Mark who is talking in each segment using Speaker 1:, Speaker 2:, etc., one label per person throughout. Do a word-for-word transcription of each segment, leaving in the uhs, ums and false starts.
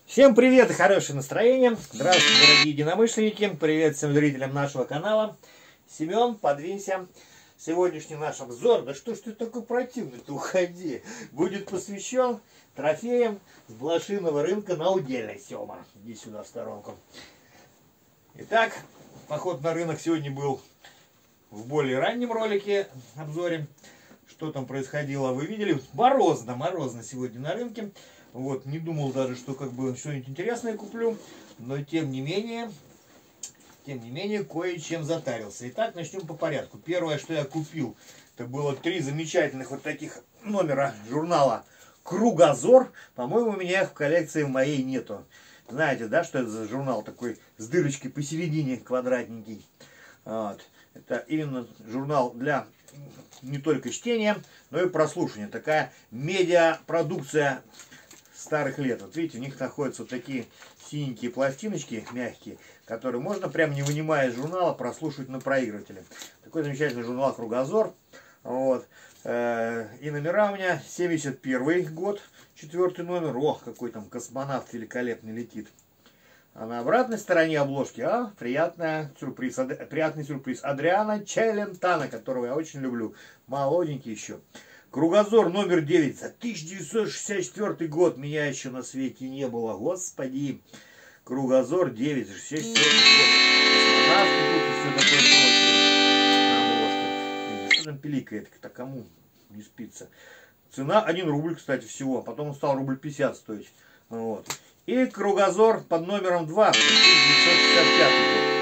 Speaker 1: Всем привет и хорошее настроение. Здравствуйте, дорогие единомышленники. Привет всем зрителям нашего канала. Семен, подвинься. Сегодняшний наш обзор, да что ж ты такой противный-то, уходи, будет посвящен трофеям с блошиного рынка на Удельной, Сема. Иди сюда в сторонку. Итак, поход на рынок сегодня был в более раннем ролике, обзоре. Что там происходило, вы видели? Морозно, морозно сегодня на рынке. Вот, не думал даже, что как бы что-нибудь интересное куплю, но тем не менее, тем не менее, кое-чем затарился. Итак, начнем по порядку. Первое, что я купил, это было три замечательных вот таких номера журнала «Кругозор». По-моему, у меня их в коллекции в моей нету. Знаете, да, что это за журнал такой с дырочкой посередине, квадратненький. Вот. Это именно журнал для не только чтения, но и прослушивания. Такая медиапродукция старых лет. Вот видите, у них находятся вот такие синенькие пластиночки мягкие, которые можно прям не вынимая из журнала прослушивать на проигрывателе. Такой замечательный журнал «Кругозор». Вот. И номера у меня семьдесят первый год, четвертый номер. Ох, какой там космонавт великолепный летит. А на обратной стороне обложки, а, приятный сюрприз, приятный сюрприз. Адриано Челентано, которого я очень люблю. Молоденький еще. «Кругозор» номер девять за тысяча девятьсот шестьдесят четвёртый год. Меня еще на свете не было. Господи. «Кругозор» девять за шестьдесят четвёртый год. Все такое прочее. На обложке. Что там пиликает? Так кому не спится? Цена один рубль, кстати, всего. Потом он стал рубль пятьдесят стоить. Вот. И «Кругозор» под номером два за тысяча девятьсот шестьдесят пятый год.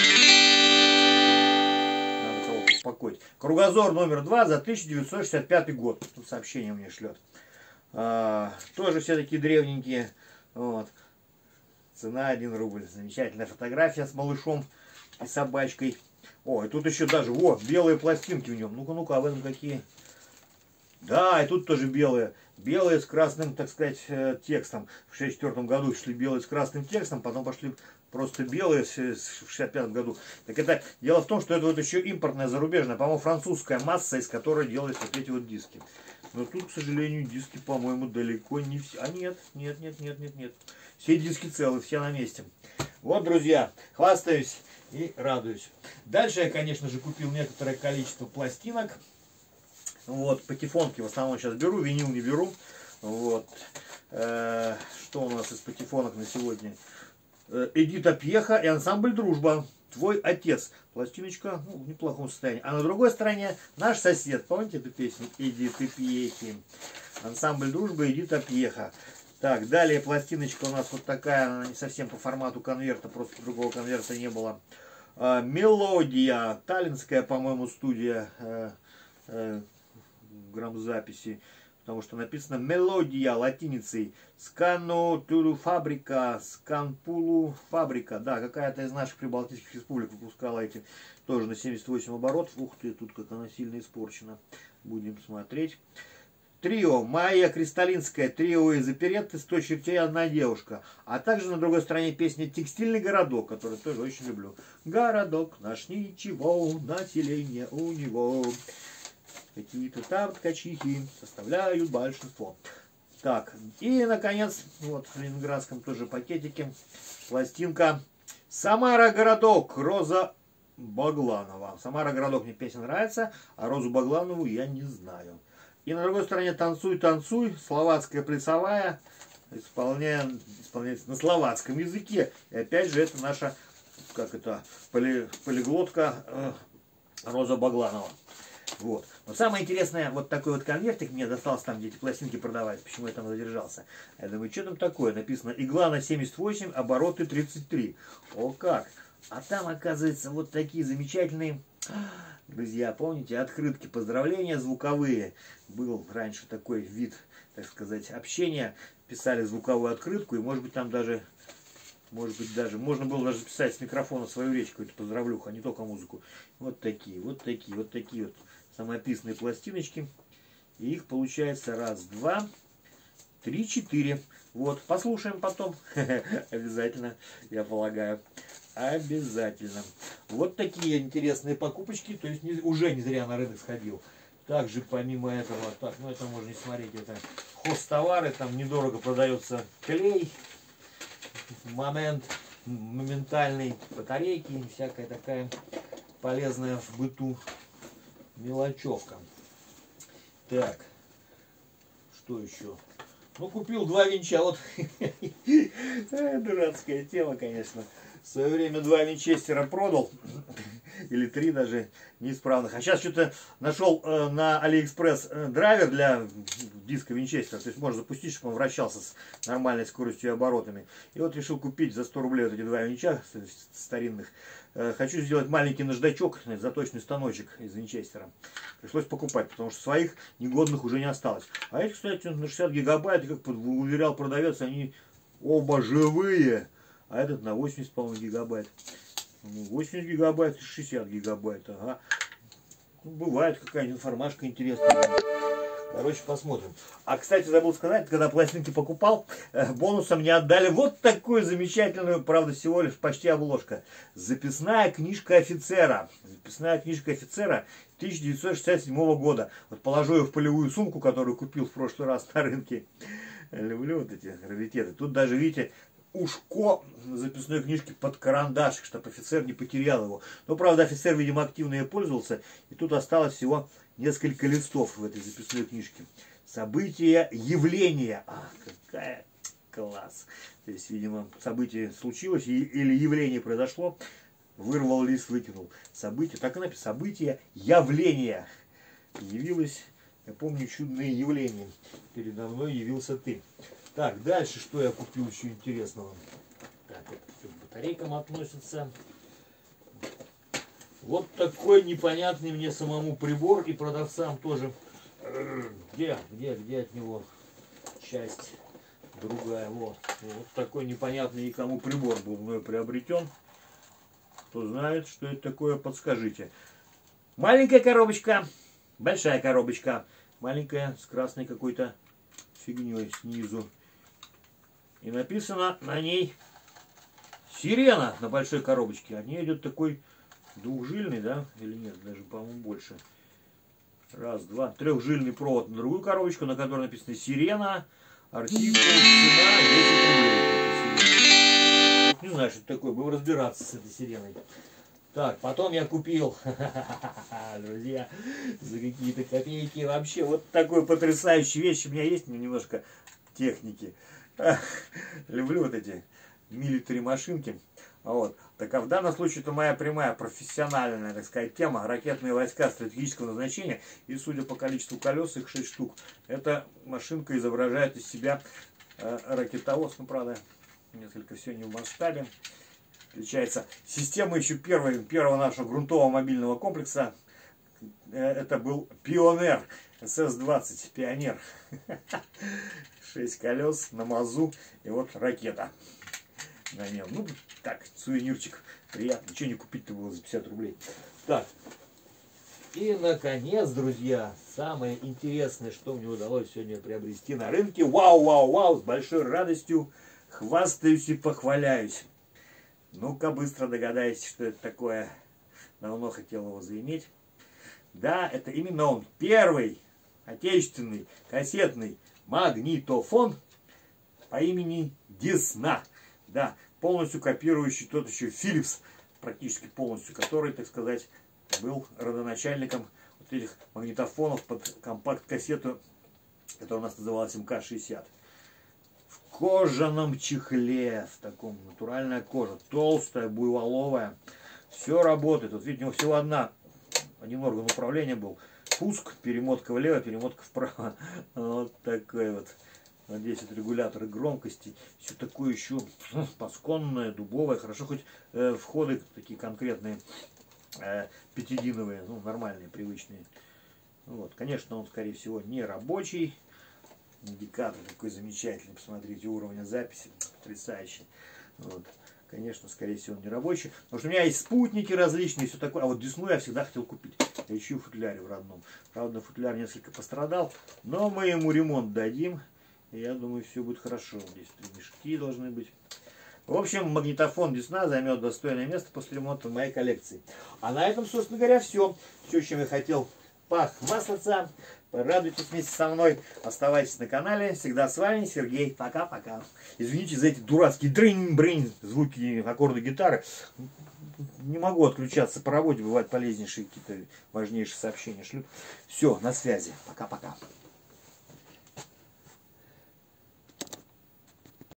Speaker 1: Успокоить. «Кругозор» номер два за тысяча девятьсот шестьдесят пятый год. Тут сообщение мне шлет. А, тоже все такие древненькие. Вот. Цена один рубль. Замечательная фотография с малышом и собачкой. О, и тут еще даже, о, белые пластинки в нем. Ну-ка, ну-ка, а в этом какие? Да, и тут тоже белые. Белые с красным, так сказать, текстом. В шестьдесят четвёртом году шли белые с красным текстом, потом пошли просто белые в шестьдесят пятом году. Так это, дело в том, что это вот еще импортная, зарубежная, по-моему, французская масса, из которой делались вот эти вот диски. Но тут, к сожалению, диски, по-моему, далеко не все. А нет, нет, нет, нет, нет, нет. Все диски целы, все на месте. Вот, друзья, хвастаюсь и радуюсь. Дальше я, конечно же, купил некоторое количество пластинок. Вот, патефонки в основном сейчас беру, винил не беру. Вот. Э, что у нас из патефонок на сегодня? Э, Эдита Пьеха и ансамбль «Дружба». Твой отец. Пластиночка, ну, в неплохом состоянии. А на другой стороне наш сосед. Помните эту песню? Эдиты Пьехи. Ансамбль «Дружба», Эдита Пьеха. Так, далее пластиночка у нас вот такая, она не совсем по формату конверта, просто другого конверта не было. Э, Мелодия. Таллинская, по-моему, студия. Э, э, грамзаписи, потому что написано «Мелодия» латиницей. «Скану тулу фабрика», «Сканпулу фабрика». Да, какая-то из наших прибалтийских республик выпускала эти тоже на семьдесят восемь оборотов. Ух ты, тут как она сильно испорчена. Будем смотреть. Трио. Майя Кристалинская. Трио из оперетты «сто чертей, одна девушка». А также на другой стороне песня «Текстильный городок», который тоже очень люблю. «Городок наш ничего, население у него». Какие-то там ткачихи составляют большинство. Так, и, наконец, вот в ленинградском тоже пакетике пластинка «Самара городок», Роза Багланова. «Самара городок» мне песня нравится, а Розу Багланову я не знаю. И на другой стороне «Танцуй, танцуй», словацкая плясовая, исполняем, исполняется на словацком языке. И опять же это наша, как это, поли, полиглотка э, Роза Багланова. Вот. Но самое интересное, вот такой вот конвертик мне достался там, где эти пластинки продавались. Почему я там задержался? Я думаю, что там такое? Написано «Игла на семьдесят восемь, обороты тридцать три». О как! А там, оказывается, вот такие замечательные, друзья, помните, открытки, поздравления звуковые. Был раньше такой вид, так сказать, общения. Писали звуковую открытку, и может быть там даже... Может быть, даже можно было даже писать с микрофона свою речь, какую-то поздравлюху, а не только музыку. Вот такие, вот такие, вот такие вот самописные пластиночки. И их получается раз, два, три, четыре. Вот, послушаем потом. Обязательно, я полагаю. Обязательно. Вот такие интересные покупочки. То есть не, уже не зря на рынок сходил. Также помимо этого, так, ну это можно не смотреть, это хозтовары, там недорого продается клей. момент моментальной батарейки и всякая такая полезная в быту мелочевка. Так, что еще? Ну, купил два винча. Вот дурацкая тема, конечно. В свое время два винчестера продал. Или три даже неисправных. А сейчас что-то нашел э, на Алиэкспресс э, драйвер для диска винчестера. То есть можно запустить, чтобы он вращался с нормальной скоростью и оборотами. И вот решил купить за сто рублей вот эти два винча старинных. Э, хочу сделать маленький наждачок, заточный станочек из винчестера. Пришлось покупать, потому что своих негодных уже не осталось. А эти, кстати, на шестьдесят гигабайт, как уверял продавец, они оба живые. А этот на восемьдесят, по-моему, гигабайт. восемьдесят гигабайт и шестьдесят гигабайт. Ага. Ну, бывает какая-нибудь информашка интересная. Короче, посмотрим. А, кстати, забыл сказать, когда пластинки покупал, бонусом мне отдали вот такую замечательную, правда, всего лишь почти обложка. Записная книжка офицера. Записная книжка офицера тысяча девятьсот шестьдесят седьмого года. Вот положу ее в полевую сумку, которую купил в прошлый раз на рынке. Люблю вот эти раритеты. Тут даже, видите, ушко записной книжки под карандашик, чтобы офицер не потерял его. Но, правда, офицер, видимо, активно ей пользовался. И тут осталось всего несколько листов в этой записной книжке. События, явления. А, какая класс. То есть, видимо, событие случилось или явление произошло. Вырвал лист, выкинул. События, так и написано. События, явления. Явилось, я помню, чудное явление. Передо мной явился ты. Так, дальше что я купил еще интересного? Так, это все к батарейкам относится. Вот такой непонятный мне самому прибор и продавцам тоже. Где, где, где от него часть другая? Вот, вот такой непонятный никому прибор был мной приобретен. Кто знает, что это такое, подскажите. Маленькая коробочка, большая коробочка. Маленькая с красной какой-то фигней снизу. И написано на ней сирена на большой коробочке. От нее идет такой двухжильный, да? Или нет, даже, по-моему, больше. Раз, два, трехжильный провод на другую коробочку, на которой написано сирена, артикул, цена десять рублей. Не знаю, что это такое, будем разбираться с этой сиреной. Так, потом я купил, друзья, за какие-то копейки вообще вот такой потрясающей вещи. У меня есть немножко техники. Люблю вот эти милитари машинки. Вот. Так а в данном случае это моя прямая профессиональная, так сказать, тема. Ракетные войска стратегического назначения. И судя по количеству колес, их шесть штук, эта машинка изображает из себя э, ракетовоз. Ну, правда, несколько все не в масштабе. Отличается система еще первой, первого нашего грунтового мобильного комплекса. Это был Пионер. эс эс двадцать, Пионер. шесть колес на мазу и вот ракета на нем. Ну, так, сувенирчик приятно. Ничего не купить-то было за пятьдесят рублей. Так. И, наконец, друзья, самое интересное, что мне удалось сегодня приобрести на рынке. Вау, вау, вау, с большой радостью хвастаюсь и похваляюсь. Ну-ка, быстро догадайтесь, что это такое. Давно хотел его заиметь. Да, это именно он. Первый отечественный кассетный магнитофон по имени Десна. Да, полностью копирующий тот еще Philips, практически полностью, который, так сказать, был родоначальником вот этих магнитофонов под компакт-кассету, которая у нас называлась эм ка шестьдесят. В кожаном чехле, в таком, натуральная кожа, толстая, буйволовая. Все работает. Вот видите, у него всего одна, один орган управления был. Пуск, перемотка влево, перемотка вправо. Вот такой вот. Надеюсь, это регуляторы громкости. Все такое еще пасконное, дубовое. Хорошо, хоть э, входы такие конкретные, э, пятидиновые, ну, нормальные, привычные. Вот. Конечно, он, скорее всего, не рабочий. Индикатор такой замечательный. Посмотрите, уровень записи потрясающий. Вот. Конечно, скорее всего, он не рабочий. Потому что у меня есть спутники различные, все такое. А вот Десну я всегда хотел купить. Я ищу в футляре в родном. Правда, футляр несколько пострадал. Но мы ему ремонт дадим. И я думаю, все будет хорошо. Здесь три мешки должны быть. В общем, магнитофон Десна займет достойное место после ремонта в моей коллекции. А на этом, собственно говоря, все. Все, чем я хотел похвастаться. Радуйтесь вместе со мной. Оставайтесь на канале. Всегда с вами Сергей. Пока-пока. Извините за эти дурацкие дрынь-брынь, звуки аккорда гитары. Не могу отключаться по работе. Бывают полезнейшие какие-то важнейшие сообщения шлют. Все, на связи. Пока-пока.